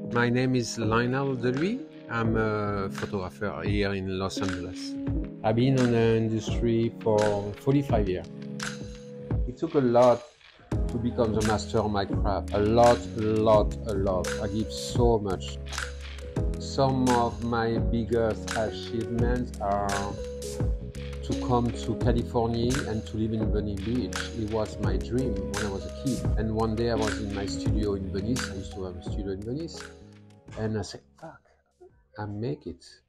My name is Lionel Deluy. I'm a photographer here in Los Angeles. I've been in the industry for 45 years. It took a lot to become the master of my craft. A lot. I give so much. Some of my biggest achievements are to come to California and to live in Venice Beach. It was my dream when I was a kid. And one day I was in my studio in Venice. I used to have a studio in Venice. And I said, fuck, I make it.